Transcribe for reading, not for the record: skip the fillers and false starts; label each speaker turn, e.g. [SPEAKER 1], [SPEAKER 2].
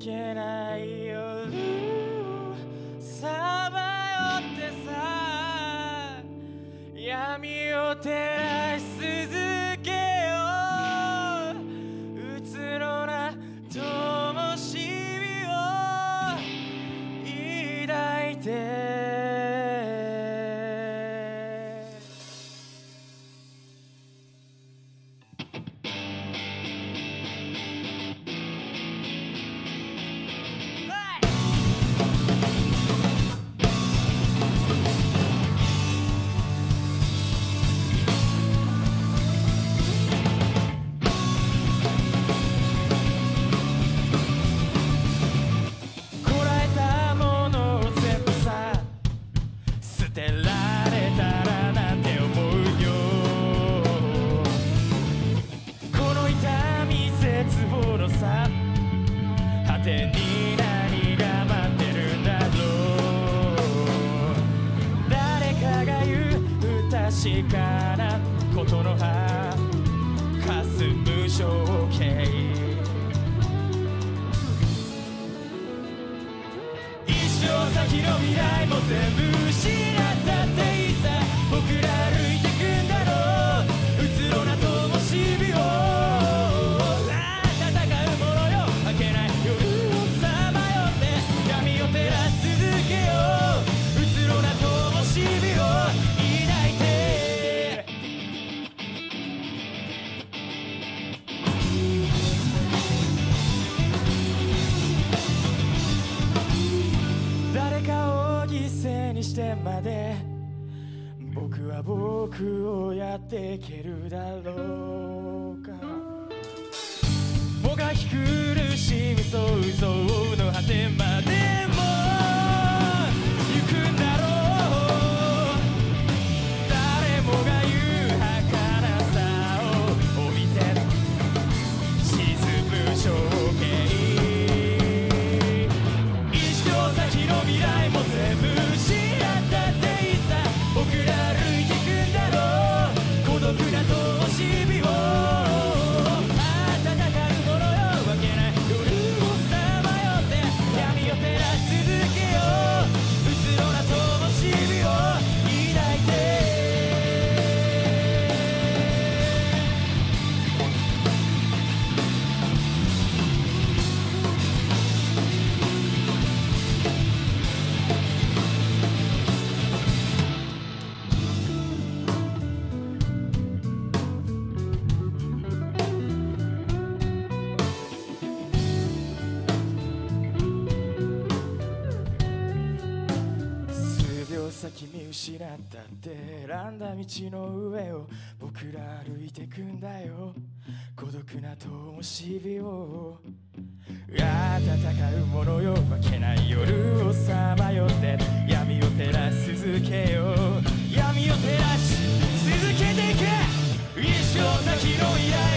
[SPEAKER 1] けない夜さまよってさ闇を照らし続けよううつろな灯火を抱いて果てに何が待ってるんだろう誰かが言う不確かなことの葉かすむ情景一生先の未来も全部失ったっていいさ僕ら歩いてくんだろううつろな灯火をにしてまで僕は僕をやっていけるだろうかもがき苦しみ想像の果てまでも行くんだろう誰もが言う儚さを帯びて沈む情景一生先の未来も全部僕ら歩いてくんだろう孤独な灯火を暖かいものよわけない夜をさまよって闇を照らし続けよううつろな灯火を抱いて先見失ったって選んだ道の上を僕ら歩いてくんだよ孤独な灯火を暖かうものよわけない夜をさまよって闇を照らし続けよう闇を照らし続けていけ一生先の未来